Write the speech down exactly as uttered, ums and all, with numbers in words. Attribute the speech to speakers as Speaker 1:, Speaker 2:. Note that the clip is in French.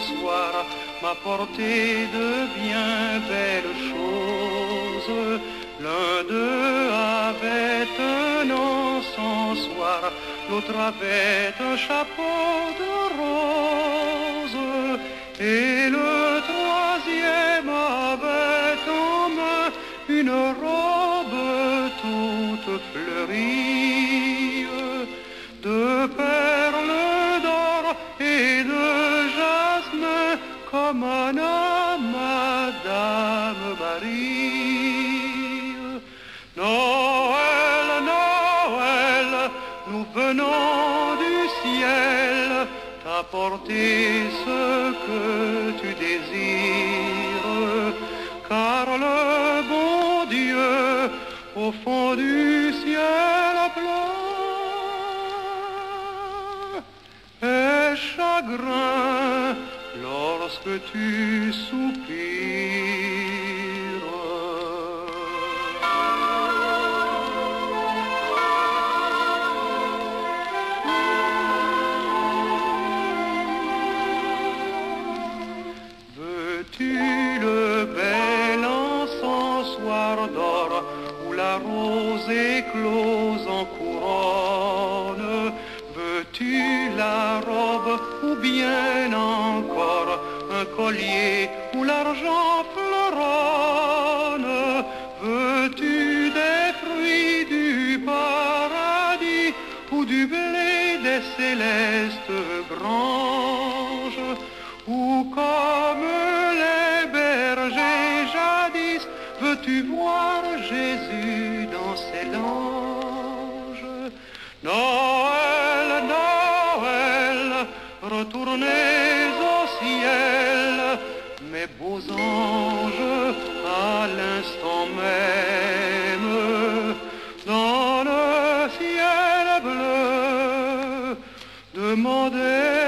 Speaker 1: soir m'a porté de bien belles choses. L'un d'eux avait un encensoir, l'autre avait un chapeau de rose, et le troisième avait en main une robe toute fleurie de perles d'or et de jasmin, comme un homme à Dame Marie. Noël, Noël, nous venons du ciel t'apporter ce que tu désires, car le bon Dieu au fond du ciel plein est chagrin lorsque tu soupires. Veux-tu le bel encensoir d'or où la rose éclose en couronne? Veux-tu la robe ou bien encore un collier où l'argent fleuronne? Veux-tu des fruits du paradis ou du blé des célestes granges? Ou comme les bergers jadis, veux-tu voir Jésus dans ses langes? Noël, Noël, retournez au ciel, mes beaux anges, à l'instant même, dans le ciel bleu, demandez